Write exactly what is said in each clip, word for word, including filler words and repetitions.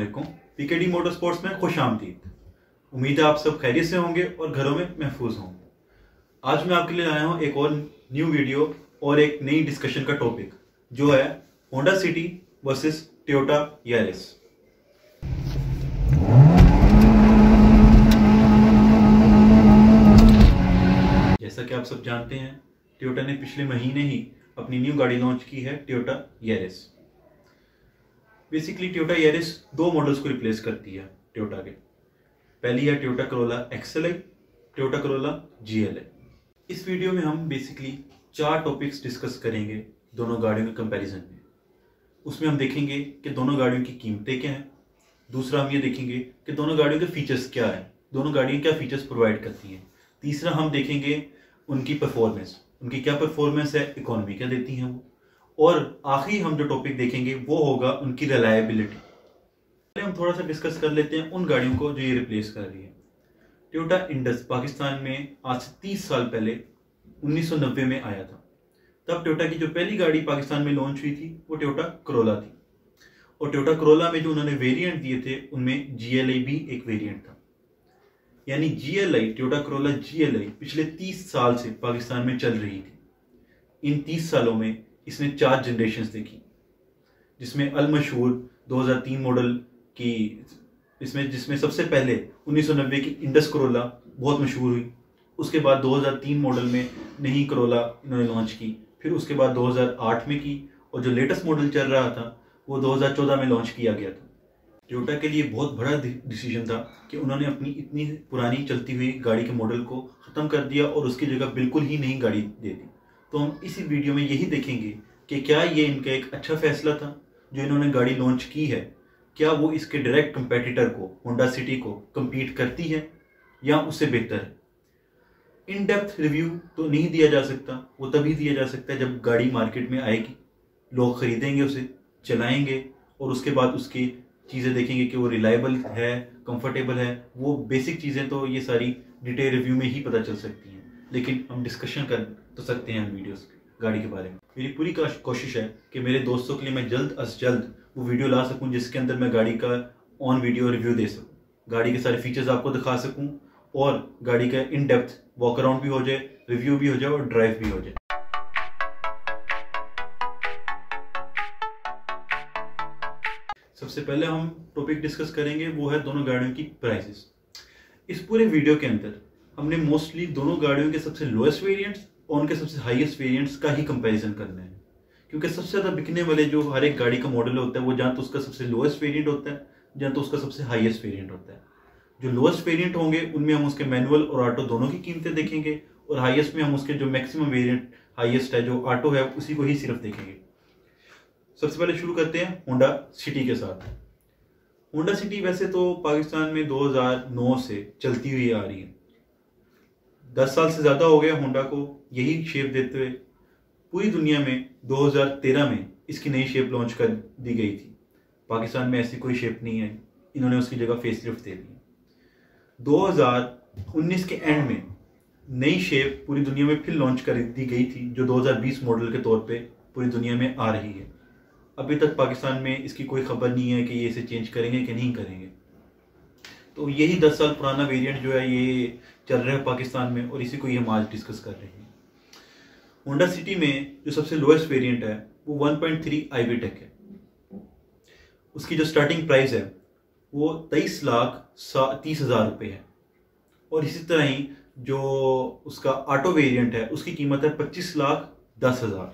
PKD motor sports में खुश आमदीद। उम्मीद है आप सब खैरियत से होंगे और घरों में महफूज होंगे। आज मैं आपके लिए लाया हूं एक और न्यू वीडियो और एक नई डिस्कशन का टॉपिक, जो है Honda City versus Toyota Yaris. जैसा कि आप सब जानते हैं, टोयोटा ने पिछले महीने ही अपनी न्यू गाड़ी लॉन्च की है, Toyota Yaris. Basically Toyota Yaris दो मॉडल्स को रिप्लेस करती है टोयोटा के। पहली है Toyota Corolla XLI, Toyota Corolla GLI. इस वीडियो में हम बेसिकली चार टॉपिक्स डिस्कस करेंगे दोनों गाड़ियों के कंपैरिजन में। उसमें हम देखेंगे कि दोनों गाड़ियों की कीमतें क्या हैं। दूसरा हम ये देखेंगे कि दोनों गाड़ियों के फीचर्स क्या हैं, दोनों गाड़ियाँ क्या फीचर्स प्रोवाइड करती हैं। तीसरा हम देखेंगे उनकी परफॉर्मेंस, उनकी क्या परफॉर्मेंस है, इकोनॉमी क्या देती हैं वो। और आखिरी हम जो टॉपिक देखेंगे वो होगा उनकी रिलायबिलिटी। पहले हम थोड़ा सा डिस्कस कर लेते हैं उन गाड़ियों को जो ये रिप्लेस कर रही है। टोयोटा इंडस पाकिस्तान में आज से तीस साल पहले उन्नीस सौ नब्बे में आया था। तब टोयोटा की जो पहली गाड़ी पाकिस्तान में लॉन्च हुई थी वो टोयोटा करोला थी। और टोयोटा करोला में जो उन्होंने वेरिएंट दिए थे उनमें जीएलआई भी एक वेरिएंट था। यानी जीएलआई, टोयोटा करोला जीएलआई पिछले तीस साल से पाकिस्तान में चल रही थी। इन तीस सालों में इसने चार जनरेशन्स देखी, जिसमें अल मशहूर दो हज़ार तीन मॉडल की इसमें जिसमें सबसे पहले उन्नीस सौ नब्बे की इंडस करोला बहुत मशहूर हुई। उसके बाद दो हज़ार तीन मॉडल में नई करोला इन्होंने लॉन्च की। फिर उसके बाद दो हज़ार आठ में की, और जो लेटेस्ट मॉडल चल रहा था वो दो हज़ार चौदह में लॉन्च किया गया था। टोयोटा के लिए बहुत बड़ा डिसीजन था कि उन्होंने अपनी इतनी पुरानी चलती हुई गाड़ी के मॉडल को ख़त्म कर दिया और उसकी जगह बिल्कुल ही नई गाड़ी दे दी। तो हम इसी वीडियो में यही देखेंगे कि क्या ये इनका एक अच्छा फैसला था जो इन्होंने गाड़ी लॉन्च की है। क्या वो इसके डायरेक्ट कंपेटिटर को, होंडा सिटी को, compete करती है या उससे बेहतर है। इन डेप्थ रिव्यू तो नहीं दिया जा सकता, वो तभी दिया जा सकता है जब गाड़ी मार्केट में आएगी, लोग खरीदेंगे उसे, चलाएंगे और उसके बाद उसकी चीज़ें देखेंगे कि वो रिलायबल है, कंफर्टेबल है। वो बेसिक चीज़ें तो ये सारी डिटेल रिव्यू में ही पता चल सकती हैं, लेकिन हम डिस्कशन कर तो सकते हैं वीडियोस गाड़ी के बारे में। मेरी पूरी कोशिश है कि मेरे दोस्तों के लिए मैं जल्द अज जल्द वो वीडियो ला सकूं जिसके अंदर मैं गाड़ी का ऑन वीडियो रिव्यू दे सकूं, गाड़ी के सारे फीचर्स आपको दिखा सकूं और गाड़ी का इन डेप्थ वॉक अराउंड भी हो जाए, रिव्यू भी हो जाए और ड्राइव भी हो जाए। सबसे पहले हम टॉपिक डिस्कस करेंगे वो है दोनों गाड़ियों की प्राइसेस। इस पूरे वीडियो के अंदर हमने मोस्टली दोनों गाड़ियों के सबसे लोएस्ट वेरिएंट्स और उनके सबसे हाईएस्ट वेरिएंट्स का ही कंपैरिजन करना है, क्योंकि सबसे ज़्यादा बिकने वाले जो हर एक गाड़ी का मॉडल होता है वो जहाँ तो उसका सबसे लोएस्ट वेरिएंट होता है, जहाँ तो उसका सबसे हाईएस्ट वेरिएंट होता है। जो लोएस्ट वेरिएंट होंगे उनमें हम उसके मैनुअल और ऑटो दोनों की कीमतें देखेंगे, और हाईएस्ट में हम उसके जो मैक्सिमम वेरिएंट हाईएस्ट है जो ऑटो है उसी को ही सिर्फ देखेंगे। सबसे पहले शुरू करते हैं होंडा सिटी के साथ। होंडा सिटी वैसे तो पाकिस्तान में दो हज़ार नौ से चलती हुई आ रही है। दस साल से ज़्यादा हो गया होंडा को यही शेप देते हुए। पूरी दुनिया में दो हज़ार तेरह में इसकी नई शेप लॉन्च कर दी गई थी। पाकिस्तान में ऐसी कोई शेप नहीं है, इन्होंने उसकी जगह फेसलिफ्ट दे दी। दो हज़ार उन्नीस के एंड में नई शेप पूरी दुनिया में फिर लॉन्च कर दी गई थी, जो दो हज़ार बीस मॉडल के तौर पे पूरी दुनिया में आ रही है। अभी तक पाकिस्तान में इसकी कोई खबर नहीं है कि ये इसे चेंज करेंगे कि नहीं करेंगे। तो यही दस साल पुराना वेरिएंट जो है ये चल रहा है पाकिस्तान में, और इसी को ही हम आज डिस्कस कर रहे हैं। होंडा सिटी में जो सबसे लोएस्ट वेरिएंट है वो one point three i VTEC है। उसकी जो स्टार्टिंग प्राइस है वो तेईस लाख तीस हजार रुपये है। और इसी तरह ही जो उसका ऑटो वेरिएंट है उसकी कीमत है पच्चीस लाख दस हजार।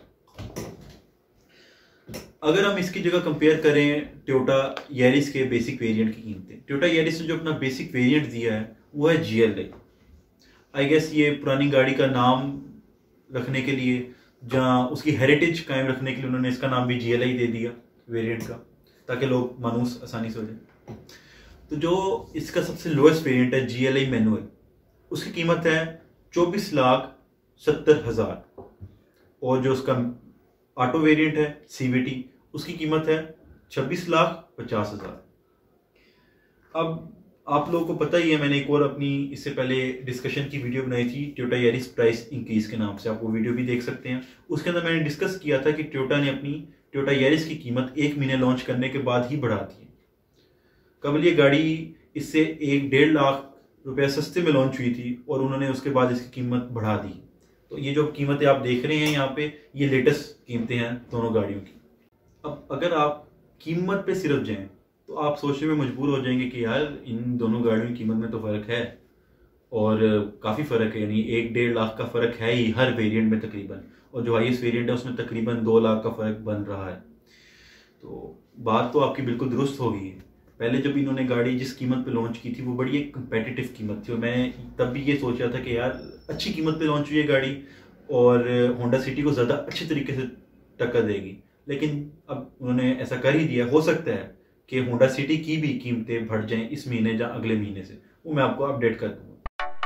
अगर हम इसकी जगह कंपेयर करें टोयोटा यारिस के बेसिक वेरिएंट की कीमतें, टोयोटा यारिस ने जो अपना बेसिक वेरिएंट दिया है वो है जीएलआई। आई गेस ये पुरानी गाड़ी का नाम रखने के लिए, जहाँ उसकी हेरिटेज कायम रखने के लिए उन्होंने इसका नाम भी जीएलआई दे दिया वेरिएंट का, ताकि लोग मानूस आसानी से हो जाए। तो जो इसका सबसे लोएस्ट वेरिएंट है जीएलआई मैनुअल, उसकी कीमत है चौबीस लाख सत्तर हजार। और जो उसका ऑटो वेरिएंट है सीवीटी, उसकी कीमत है छब्बीस लाख पचास हजार। अब आप लोगों को पता ही है, मैंने एक और अपनी इससे पहले डिस्कशन की वीडियो बनाई थी टोयोटा यारिस प्राइस इंक्रीज के नाम से, आप वो वीडियो भी देख सकते हैं। उसके अंदर मैंने डिस्कस किया था कि टोयोटा ने अपनी टोयोटा यारिस की कीमत एक महीने लॉन्च करने के बाद ही बढ़ा दी है। कबल ये गाड़ी इससे एक डेढ़ लाख रुपया सस्ते में लॉन्च हुई थी और उन्होंने उसके बाद इसकी कीमत बढ़ा दी। तो ये जो कीमतें आप देख रहे हैं यहाँ पे, ये लेटेस्ट कीमतें हैं दोनों गाड़ियों की। अब अगर आप कीमत पे सिर्फ जाएं तो आप सोचने में मजबूर हो जाएंगे कि यार इन दोनों गाड़ियों की कीमत में तो फ़र्क है, और काफ़ी फ़र्क है, यानी एक डेढ़ लाख का फ़र्क है ही हर वेरिएंट में तकरीबन, और जो हाईएस्ट वेरिएंट है उसमें तकरीबन दो लाख का फ़र्क बन रहा है। तो बात तो आपकी बिल्कुल दुरुस्त होगी। पहले जब इन्होंने गाड़ी जिस कीमत पे लॉन्च की थी वो बड़ी एक कंपेटिटिव कीमत थी, और मैं तब भी ये सोच रहा था कि यार अच्छी कीमत पे लॉन्च हुई है गाड़ी और होंडा सिटी को ज़्यादा अच्छे तरीके से टक्कर देगी। लेकिन अब उन्होंने ऐसा कर ही दिया। हो सकता है कि होंडा सिटी की भी कीमतें बढ़ जाएं इस महीने या अगले महीने से, वो मैं आपको अपडेट कर दूँगा।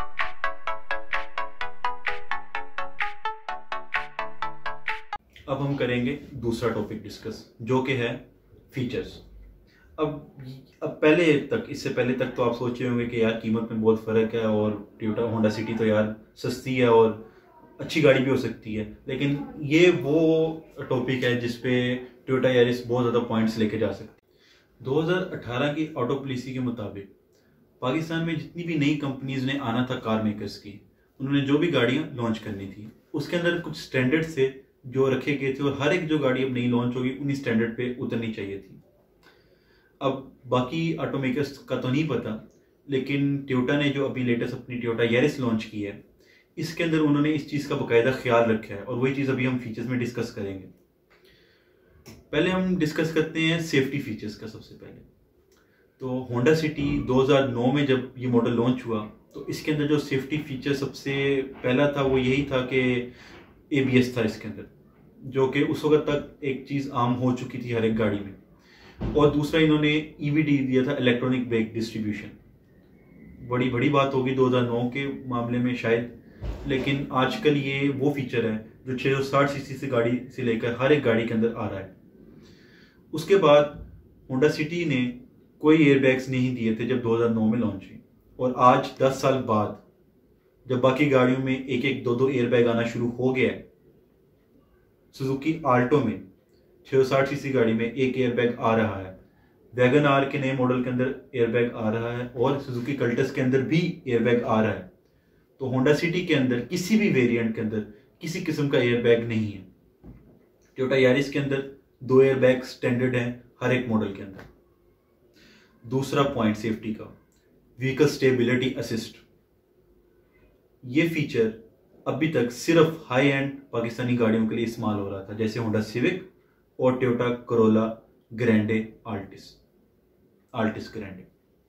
अब हम करेंगे दूसरा टॉपिक डिस्कस, जो कि है फीचर्स। अब अब पहले तक इससे पहले तक तो आप सोच रहे होंगे कि यार कीमत में बहुत फ़र्क है और टोयोटा होंडा सिटी तो यार सस्ती है और अच्छी गाड़ी भी हो सकती है, लेकिन ये वो टॉपिक है जिस पे टोयोटा यारिस बहुत ज़्यादा पॉइंट्स लेके जा सकती है। दो हज़ार अठारह की ऑटो पॉलिसी के मुताबिक पाकिस्तान में जितनी भी नई कंपनीज ने आना था कार मेकर्स की, उन्होंने जो भी गाड़ियाँ लॉन्च करनी थी उसके अंदर कुछ स्टैंडर्ड थे जो रखे गए थे, और हर एक जो गाड़ी अब नई लॉन्च होगी उन्हीं स्टैंडर्ड पे उतरनी चाहिए थी। अब बाकी ऑटो मेकर्स का तो नहीं पता, लेकिन टोयोटा ने जो अभी लेटेस्ट अपनी टोयोटा यारिस लॉन्च की है, इसके अंदर उन्होंने इस चीज़ का बाकायदा ख्याल रखा है, और वही चीज़ अभी हम फीचर्स में डिस्कस करेंगे। पहले हम डिस्कस करते हैं सेफ्टी फीचर्स का। सबसे पहले तो होंडा सिटी दो हज़ार नौ में जब ये मॉडल लॉन्च हुआ तो इसके अंदर जो सेफ्टी फीचर सबसे पहला था वो यही था कि ए बी एस था इसके अंदर, जो कि उस वक्त तक एक चीज़ आम हो चुकी थी हर एक गाड़ी में। और दूसरा इन्होंने ई वी डी दिया था, इलेक्ट्रॉनिक ब्रेक डिस्ट्रीब्यूशन। बड़ी बड़ी बात होगी दो हज़ार नौ के मामले में शायद, लेकिन आजकल ये वो फीचर है जो छः सौ साठ सीसी से गाड़ी से लेकर हर एक गाड़ी के अंदर आ रहा है। उसके बाद होंडा सिटी ने कोई एयरबैग्स नहीं दिए थे जब दो हज़ार नौ में लॉन्च हुई, और आज दस साल बाद जब बाकी गाड़ियों में एक एक दो दो एयरबैग आना शुरू हो गया है, सुजुकी आल्टो में छः सौ साठ सीसी गाड़ी में एक एयरबैग आ रहा है, वैगन आर के नए मॉडल के अंदर एयरबैग आ रहा है, और सुजुकी कल्टस के अंदर भी एयरबैग आ रहा है। तो होंडा सिटी के अंदर किसी भी वेरिएंट के अंदर किसी किस्म का एयरबैग नहीं है। टोयोटा यारिस के अंदर दो एयरबैग स्टैंडर्ड हैं हर एक मॉडल के अंदर। दूसरा पॉइंट सेफ्टी का, व्हीकल स्टेबिलिटी असिस्ट। ये फीचर अभी तक सिर्फ हाई एंड पाकिस्तानी गाड़ियों के लिए इस्तेमाल हो रहा था, जैसे होंडा सिविक और Toyota Corolla Grande Altis Altis Grande.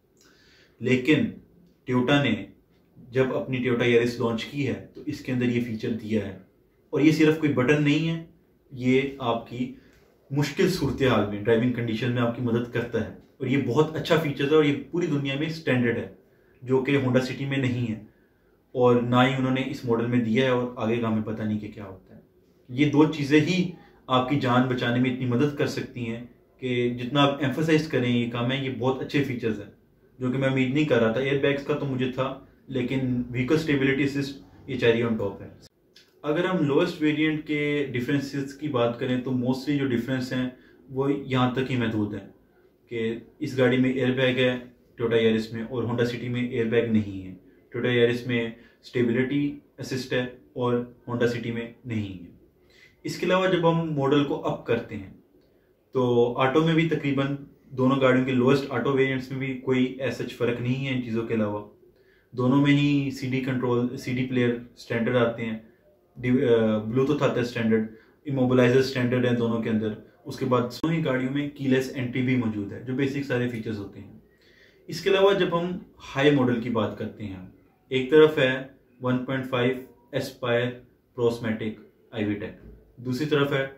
लेकिन टोयोटा ने जब अपनी टोयोटा यारिस लॉन्च की है तो इसके अंदर ये फीचर दिया है, और ये सिर्फ कोई बटन नहीं है, ये आपकी मुश्किल सूरत हाल में ड्राइविंग कंडीशन में आपकी मदद करता है, और ये बहुत अच्छा फीचर है, और ये पूरी दुनिया में स्टैंडर्ड है, जो कि होंडा सिटी में नहीं है और ना ही उन्होंने इस मॉडल में दिया है, और आगे का हमें पता नहीं कि क्या होता है। ये दो चीज़ें ही आपकी जान बचाने में इतनी मदद कर सकती हैं कि जितना आप एम्फोसाइज करें ये काम है, ये बहुत अच्छे फीचर्स हैं जो कि मैं उम्मीद नहीं कर रहा था। एयरबैग्स का तो मुझे था, लेकिन व्हीकल स्टेबिलिटी असिस्ट ये चेरी ऑन टॉप है। अगर हम लोएस्ट वेरिएंट के डिफरेंसेस की बात करें तो मोस्टली जो डिफरेंस हैं वो यहाँ तक ही महदूद हैं कि इस गाड़ी में एयरबैग है टोयोटा यारिस में, और होंडा सिटी में एयरबैग नहीं है। टोयोटा यारिस में स्टेबिलिटी असिस्ट है और होंडा सिटी में नहीं है। इसके अलावा जब हम मॉडल को अप करते हैं तो ऑटो में भी तकरीबन दोनों गाड़ियों के लोएस्ट ऑटो वेरिएंट्स में भी कोई ऐसा फ़र्क नहीं है इन चीज़ों के अलावा। दोनों में ही CD control, CD player standard आते हैं, ब्लूटूथ आता है स्टैंडर्ड, इमोबिलाइजर स्टैंडर्ड है दोनों के अंदर। उसके बाद दोनों ही गाड़ियों में कीलेस एंट्री भी मौजूद है, जो बेसिक सारे फीचर्स होते हैं। इसके अलावा जब हम हाई मॉडल की बात करते हैं, एक तरफ है one point five Aspire Prosmatec i VTEC, दूसरी तरफ है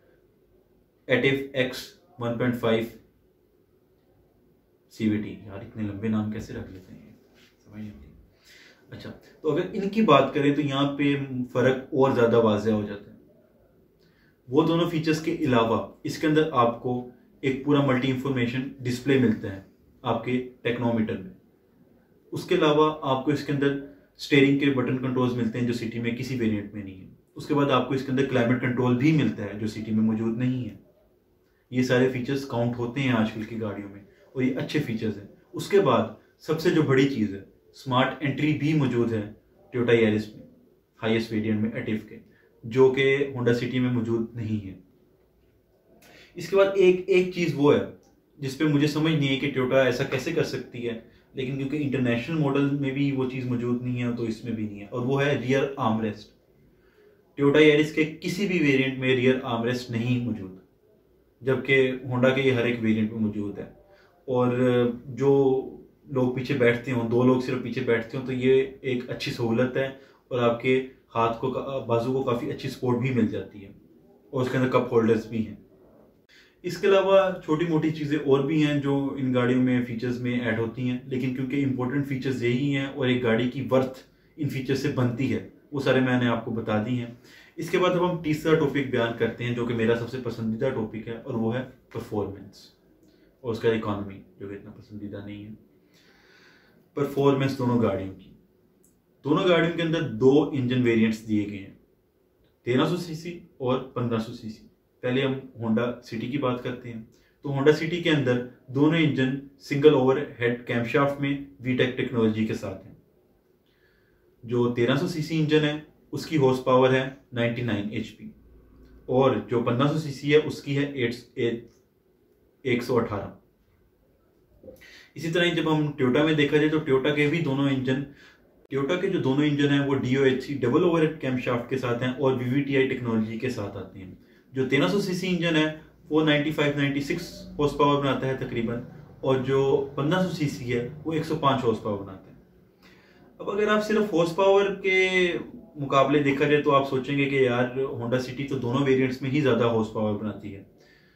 Ativ X one point five CVT. यार इतने लंबे नाम कैसे रख लेते हैं, समझ नहीं आती। अच्छा, तो अगर इनकी बात करें तो यहाँ पे फर्क और ज्यादा वाज़ेह हो जाता है। वो दोनों फीचर्स के अलावा इसके अंदर आपको एक पूरा मल्टी इंफॉर्मेशन डिस्प्ले मिलता है आपके टेक्नोमीटर में। उसके अलावा आपको इसके अंदर स्टीयरिंग के बटन कंट्रोल्स मिलते हैं जो सिटी में किसी वेरिएंट में नहीं है। उसके बाद आपको इसके अंदर क्लाइमेट कंट्रोल भी मिलता है जो सिटी में मौजूद नहीं है। ये सारे फीचर्स काउंट होते हैं आजकल की गाड़ियों में, और ये अच्छे फीचर्स हैं। उसके बाद सबसे जो बड़ी चीज़ है, स्मार्ट एंट्री भी मौजूद है टोयोटा यारिस में, हाईएस्ट वेरिएंट में एटिव के, जो कि होंडा सिटी में मौजूद नहीं है। इसके बाद एक एक चीज़ वो है जिस पे मुझे समझ नहीं है कि टोयोटा ऐसा कैसे कर सकती है, लेकिन क्योंकि इंटरनेशनल मॉडल में भी वो चीज़ मौजूद नहीं है तो इसमें भी नहीं है, और वो है रियर आर्मरेस्ट। टोयोटा यारिस के किसी भी वेरिएंट में रियर आर्मरेस्ट नहीं मौजूद, जबकि होंडा के ये हर एक वेरिएंट में मौजूद है। और जो लोग पीछे बैठते हों, दो लोग सिर्फ पीछे बैठते हों, तो ये एक अच्छी सहूलत है और आपके हाथ को, बाजू को काफ़ी अच्छी सपोर्ट भी मिल जाती है, और उसके अंदर कप होल्डर्स भी हैं। इसके अलावा छोटी मोटी चीज़ें और भी हैं जो इन गाड़ियों में फीचर्स में ऐड होती हैं, लेकिन क्योंकि इंपॉर्टेंट फीचर्स यही हैं और एक गाड़ी की वर्थ इन फीचर्स से बनती है, वो सारे मैंने आपको बता दी हैं। इसके बाद अब हम तीसरा टॉपिक बयान करते हैं जो कि मेरा सबसे पसंदीदा टॉपिक है, और वो है परफॉर्मेंस और उसका इकोनॉमी, जो कि इतना पसंदीदा नहीं है। परफॉर्मेंस दोनों गाड़ियों की, दोनों गाड़ियों के अंदर दो इंजन वेरिएंट्स दिए गए हैं, तेरह सौ सीसी और पंद्रह सौ सीसी। पहले हम होंडा सिटी की बात करते हैं। तो होंडा सिटी के अंदर दोनों engine single over head camshaft में वीटेक टेक्नोलॉजी के साथ हैं। जो तेरह सौ सीसी इंजन है उसकी हॉर्स पावर है निन्यानवे एचपी, और जो पंद्रह सौ सीसी है उसकी है एक सौ अठारह। इसी तरह जब हम टोयोटा में देखा जाए तो टोयोटा के भी दोनों इंजन टोयोटा के जो दोनों इंजन हैं वो D O H C double overhead camshaft के साथ हैं और V V T i technology के साथ आते हैं। जो तेरह सौ सीसी इंजन है वो पचानवे छियानवे हॉर्स पावर बनाता है तकरीबन, और जो पंद्रह सौ सीसी है वो एक सौ पाँच हॉर्स पावर बनाता है। अब अगर आप सिर्फ हॉर्स पावर के मुकाबले देखा जाए तो आप सोचेंगे कि यार होंडा सिटी तो दोनों वेरिएंट्स में ही ज़्यादा हॉर्स पावर बनाती है।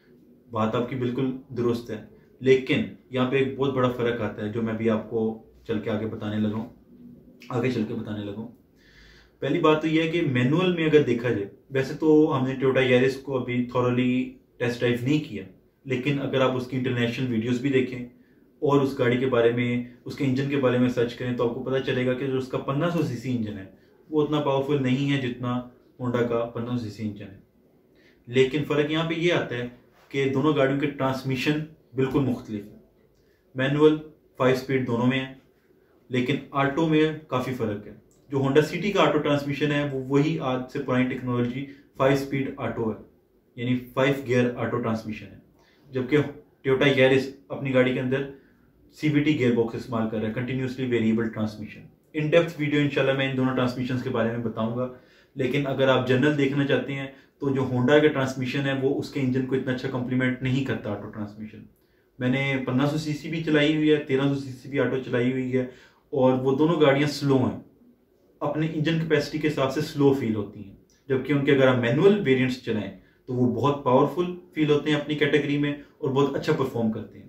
बात आपकी बिल्कुल दुरुस्त है, लेकिन यहाँ पे एक बहुत बड़ा फर्क आता है जो मैं भी आपको चल के आगे बताने लगा हूँ आगे चल के बताने लगा हूँ। पहली बात तो यह है कि मैनुअल में अगर देखा जाए, वैसे तो हमने टोयोटा यारिस को अभी थॉरली टेस्ट ड्राइव नहीं किया, लेकिन अगर आप उसकी इंटरनेशनल वीडियोस भी देखें और उस गाड़ी के बारे में, उसके इंजन के बारे में सर्च करें, तो आपको पता चलेगा कि जो उसका पंद्रह सौ सीसी इंजन है वो उतना पावरफुल नहीं है जितना होंडा का पंद्रह सौ सीसी इंजन है। लेकिन फ़र्क यहाँ पे ये आता है कि दोनों गाड़ियों के ट्रांसमिशन बिल्कुल मुख्तलिफ है। मैनुअल फाइव स्पीड दोनों में है, लेकिन ऑटो में काफ़ी फ़र्क है। जो होंडा सिटी का ऑटो ट्रांसमिशन है वो वही आज से पुरानी टेक्नोलॉजी फाइव स्पीड ऑटो है, यानी फाइव गियर ऑटो ट्रांसमिशन है, जबकि टोयोटा यारिस अपनी गाड़ी के अंदर C V T gear box इस्तेमाल कर रहा है, continuously variable transmission. In depth video इंशाल्लाह मैं इन दोनों ट्रांसमिशन के बारे में बताऊंगा, लेकिन अगर आप जनरल देखना चाहते हैं तो जो होंडा का ट्रांसमिशन है वो उसके इंजन को इतना अच्छा कंप्लीमेंट नहीं करता ऑटो ट्रांसमिशन। मैंने पंद्रह सौ सीसी भी चलाई हुई है, तेरह सौ सीसी भी ऑटो चलाई हुई है, और वो दोनों गाड़ियां स्लो हैं, अपने इंजन कैपेसिटी के हिसाब से स्लो फील होती हैं, जबकि उनके अगर आप मैनुअल वेरिएंट्स चलाएं तो वो बहुत पावरफुल फील होते हैं अपनी कैटेगरी में और बहुत अच्छा परफॉर्म करते हैं।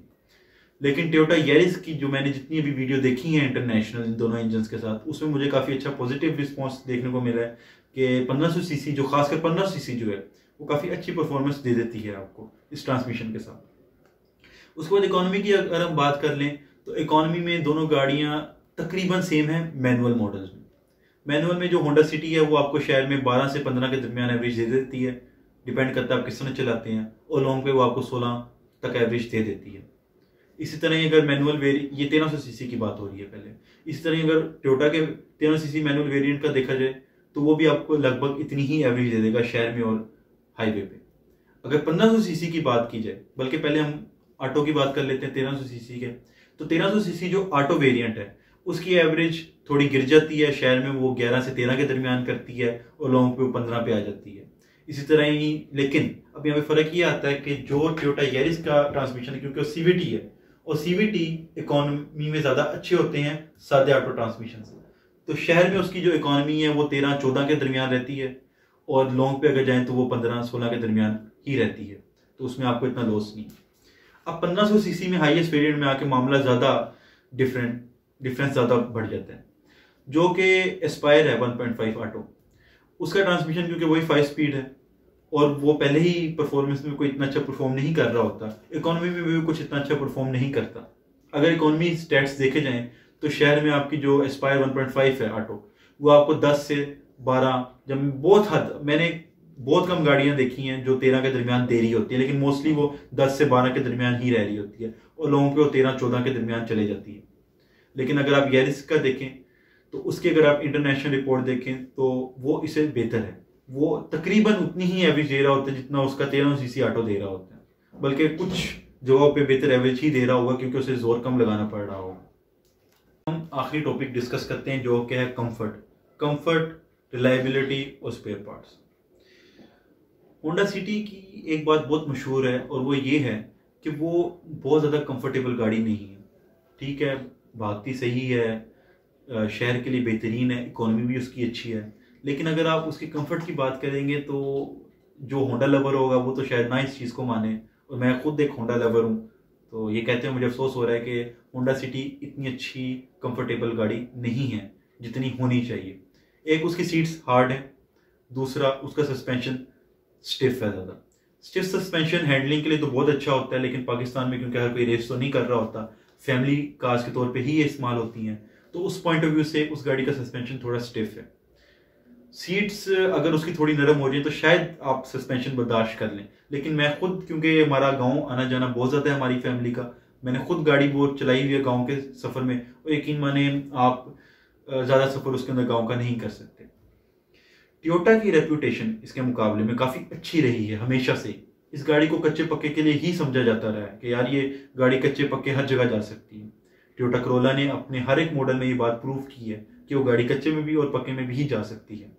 लेकिन टोयोटा यारिस की जो मैंने जितनी भी वीडियो देखी है इंटरनेशनल इन दोनों इंजन के साथ, उसमें मुझे काफ़ी अच्छा पॉजिटिव रिस्पॉन्स देखने को मिला है कि पंद्रह सौ सीसी जो खासकर पंद्रह सौ सीसी जो है वो काफ़ी अच्छी परफॉर्मेंस दे देती है आपको इस ट्रांसमिशन के साथ। उसके बाद इकोनॉमी की अगर हम बात कर लें तो इकोनॉमी में दोनों गाड़ियाँ तकरीबन सेम है मैनुअल मॉडल्स में। मैनुअल में जो होंडा सिटी है वो आपको शहर में बारह से पंद्रह के दरमियान एवरेज दे देती है, डिपेंड करता है आप किस तरह चलाते हैं, और लॉन्ग पे वो आपको सोलह तक एवरेज दे देती है। इसी तरह अगर मैनुअल वेरिएंट, ये तेरह सौ सीसी की बात हो रही है पहले, इसी तरह अगर टोयोटा के तेरह सीसी मैनुअल वेरिएंट का देखा जाए तो वो भी आपको लगभग इतनी ही एवरेज दे देगा शहर में और हाईवे पे। अगर पंद्रह सौ सीसी की बात की जाए, बल्कि पहले हम ऑटो की बात कर लेते हैं तेरह सौ सीसी के, तो तेरह सौ सीसी जो ऑटो वेरिएंट है उसकी एवरेज थोड़ी गिर जाती है, शहर में वो ग्यारह से तेरह के दरमियान करती है और लॉन्ग पे वो पंद्रह पे आ जाती है। इसी तरह ही, लेकिन अब यहाँ पे फर्क ये आता है कि जो टोयोटा यारिस का ट्रांसमिशन है, क्योंकि वो सीवीटी है और सीवीटी इकोनॉमी में ज्यादा अच्छे होते हैं सादे ऑटो ट्रांसमिशन से, तो शहर में उसकी जो इकोनॉमी है वो तेरह चौदह के दरमियान रहती है, और लॉन्ग पे अगर जाएं तो वो पंद्रह सोलह के दरमियान ही रहती है, तो उसमें आपको इतना लॉस नहीं। अब पंद्रह सौ सीसी में हाईएस्ट वेरिएंट में आके मामला ज्यादा डिफरेंट डिफरेंस ज्यादा बढ़ जाता है, जो कि एस्पायर है वन पॉइंट फाइव ऑटो। उसका ट्रांसमिशन क्योंकि वही फाइव स्पीड है और वो पहले ही परफॉर्मेंस में कोई इतना अच्छा परफॉर्म नहीं कर रहा होता, इकोनॉमी में भी कुछ इतना अच्छा परफॉर्म नहीं करता। अगर इकोनॉमी स्टैट्स देखे जाएं तो शहर में आपकी जो एस्पायर वन पॉइंट फाइव है ऑटो, वो आपको दस से बारह, जब बहुत हद मैंने बहुत कम गाड़ियां देखी हैं जो तेरह के दरमियान दे रही होती है, लेकिन मोस्टली वो दस से बारह के दरमियान ही रह रही होती है, और लोगों के वो तेरह चौदह के दरमियान चले जाती है। लेकिन अगर आप यारिस का देखें तो उसकी अगर आप इंटरनेशनल रिपोर्ट देखें तो वो इससे बेहतर है। वो तकरीबन उतनी ही एवरेज दे रहा होता है जितना उसका तेरह सीसी ऑटो दे रहा होता है, बल्कि कुछ जगहों पे बेहतर एवरेज ही दे रहा होगा क्योंकि उसे जोर कम लगाना पड़ रहा होगा। हम आखिरी टॉपिक डिस्कस करते हैं जो कि है कंफर्ट कंफर्ट रिलायबिलिटी और स्पेयर पार्ट्स। होंडा सिटी की एक बात बहुत मशहूर है और वो ये है कि वो बहुत ज़्यादा कंफर्टेबल गाड़ी नहीं है। ठीक है, भागती सही है, शहर के लिए बेहतरीन है, इकोनॉमी भी उसकी अच्छी है, लेकिन अगर आप उसके कंफर्ट की बात करेंगे तो जो होंडा लवर होगा वो तो शायद ना इस चीज़ को माने। और मैं खुद एक होंडा लवर हूँ, तो ये कहते हैं मुझे अफसोस हो रहा है कि होंडा सिटी इतनी अच्छी कंफर्टेबल गाड़ी नहीं है जितनी होनी चाहिए। एक उसकी सीट्स हार्ड है, दूसरा उसका सस्पेंशन स्टिफ है ज़्यादा। स्टिफ सस्पेंशन हैंडलिंग के लिए तो बहुत अच्छा होता है, लेकिन पाकिस्तान में क्योंकि हर कोई रेस तो नहीं कर रहा होता, फैमिली कार्स के तौर पे ही ये इस्तेमाल होती हैं, तो उस पॉइंट ऑफ व्यू से उस गाड़ी का सस्पेंशन थोड़ा स्टिफ है। सीट्स अगर उसकी थोड़ी नरम हो जाए तो शायद आप सस्पेंशन बर्दाश्त कर लें, लेकिन मैं खुद, क्योंकि हमारा गांव आना जाना बहुत ज़्यादा है हमारी फैमिली का, मैंने खुद गाड़ी बहुत चलाई हुई है गाँव के सफ़र में, और यकीन माने आप ज़्यादा सफ़र उसके अंदर गाँव का नहीं कर सकते। टोयोटा की रेपुटेशन इसके मुकाबले में काफ़ी अच्छी रही है हमेशा से। इस गाड़ी को कच्चे पक्के के लिए ही समझा जाता रहा है कि यार ये गाड़ी कच्चे पक्के हर जगह जा सकती है। टोयोटा करोला ने अपने हर एक मॉडल में ये बात प्रूव की है कि वो गाड़ी कच्चे में भी और पक्के में भी जा सकती है।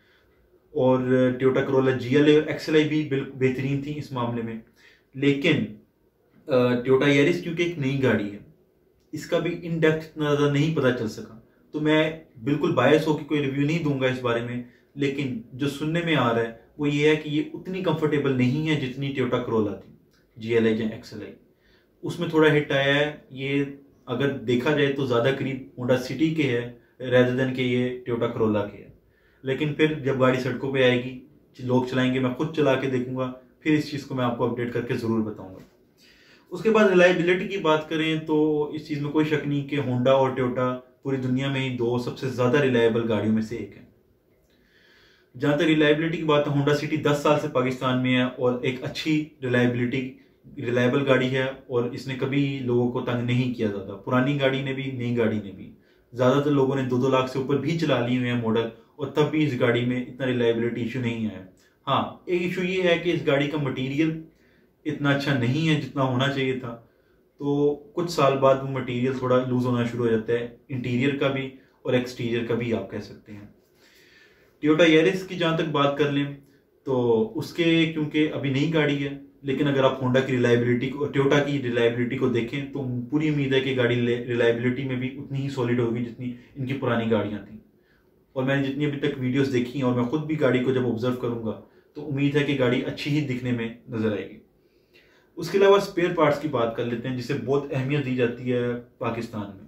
और टोयोटा करोला जीएलए और एक्सएलआई भी बेहतरीन थी इस मामले में। लेकिन टोयोटा यारिस क्योंकि एक नई गाड़ी है, इसका भी इन डेप्थ इतना ज़्यादा नहीं पता चल सका, तो मैं बिल्कुल बायस होकर कोई रिव्यू नहीं दूंगा इस बारे में। लेकिन जो सुनने में आ रहा है वो ये है कि ये उतनी कंफर्टेबल नहीं है जितनी टोयोटा करोला थी, जीएलआई या एक्सएलआई। उसमें थोड़ा हिट आया है। ये अगर देखा जाए तो ज़्यादा करीब होंडा सिटी के है रेदर देन के ये टोयोटा करोला के है। लेकिन फिर जब गाड़ी सड़कों पे आएगी, लोग चलाएंगे, मैं खुद चला के देखूंगा, फिर इस चीज़ को मैं आपको अपडेट करके ज़रूर बताऊंगा। उसके बाद रिलायबिलिटी की बात करें तो इस चीज़ में कोई शक नहीं कि होंडा और टोयोटा पूरी दुनिया में ही दो सबसे ज़्यादा रिलायबल गाड़ियों में से एक है। जहाँ तक रिलायबिलिटी की बात है, होंडा सिटी दस साल से पाकिस्तान में है और एक अच्छी रिलायबिलिटी रिलायबल गाड़ी है और इसने कभी लोगों को तंग नहीं किया ज़्यादा। पुरानी गाड़ी ने भी, नई गाड़ी ने भी, ज़्यादातर लोगों ने दो दो लाख से ऊपर भी चला लिए हुए हैं मॉडल, और तब भी इस गाड़ी में इतना रिलायबिलिटी इशू नहीं आया। हाँ, एक इशू ये है कि इस गाड़ी का मटीरियल इतना अच्छा नहीं है जितना होना चाहिए था, तो कुछ साल बाद वो मटीरियल थोड़ा लूज होना शुरू हो जाता है, इंटीरियर का भी और एक्सटीरियर का भी आप कह सकते हैं। टोयोटा यारिस की जहाँ तक बात कर लें तो उसके, क्योंकि अभी नई गाड़ी है, लेकिन अगर आप होंडा की रिलायबिलिटी को, टोयोटा की रिलायबिलिटी को देखें तो पूरी उम्मीद है कि गाड़ी रिलायबिलिटी में भी उतनी ही सॉलिड होगी जितनी इनकी पुरानी गाड़ियाँ थी। और मैंने जितनी अभी तक वीडियोस देखी हैं और मैं खुद भी गाड़ी को जब ऑब्जर्व करूंगा तो उम्मीद है कि गाड़ी अच्छी ही दिखने में नजर आएगी। उसके अलावा स्पेयर पार्ट्स की बात कर लेते हैं जिसे बहुत अहमियत दी जाती है पाकिस्तान में।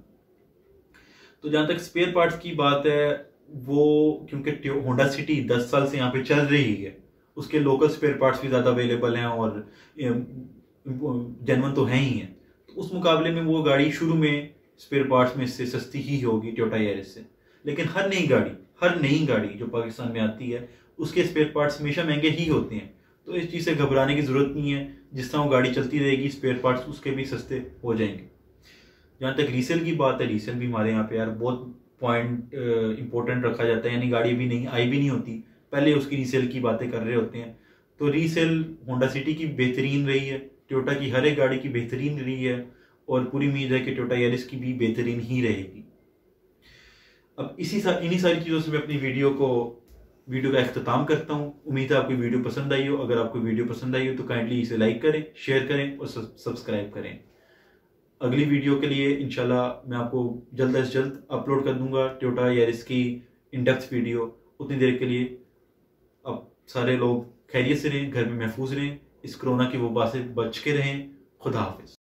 तो जहाँ तक स्पेयर पार्ट्स की बात है, वो क्योंकि होंडा सिटी दस साल से यहाँ पे चल रही है, उसके लोकल स्पेयर पार्ट्स भी ज़्यादा अवेलेबल हैं और जेन्युइन तो हैं ही हैं, तो उस मुकाबले में वो गाड़ी शुरू में स्पेयर पार्ट्स में इससे सस्ती ही होगी टोयोटा यारिस से। लेकिन हर नई गाड़ी हर नई गाड़ी जो पाकिस्तान में आती है उसके स्पेयर पार्ट्स हमेशा महंगे ही होते हैं, तो इस चीज़ से घबराने की ज़रूरत नहीं है। जिस तरह वो गाड़ी चलती रहेगी स्पेयर पार्ट्स उसके भी सस्ते हो जाएंगे। जहाँ तक रीसेल की बात है, रीसेल भी हमारे यहाँ पे यार बहुत पॉइंट इंपॉर्टेंट रखा जाता है, यानी गाड़ी भी नहीं आई भी नहीं होती पहले उसकी रीसेल की बातें कर रहे होते हैं। तो रीसेल होंडा सिटी की बेहतरीन रही है, टोयोटा की हर एक गाड़ी की बेहतरीन रही है, और पूरी उम्मीद है कि टोयोटा यारिस की भी बेहतरीन ही रहेगी। अब इसी सा, इन्हीं सारी चीज़ों से मैं अपनी वीडियो को वीडियो का अख्ताम करता हूँ। उम्मीद है आपको वीडियो पसंद आई हो। अगर आपको वीडियो पसंद आई हो तो काइंडली इसे लाइक करें, शेयर करें और सब्सक्राइब करें। अगली वीडियो के लिए इंशाल्लाह मैं आपको जल्द अज जल्द अपलोड कर दूंगा टोयोटा यारिस की इन डेप्थ वीडियो। उतनी देर के लिए अब सारे लोग खैरियत से रहें, घर में महफूज रहें, इस कोरोना की वबा से बच के रहें। खुदा हाफिज।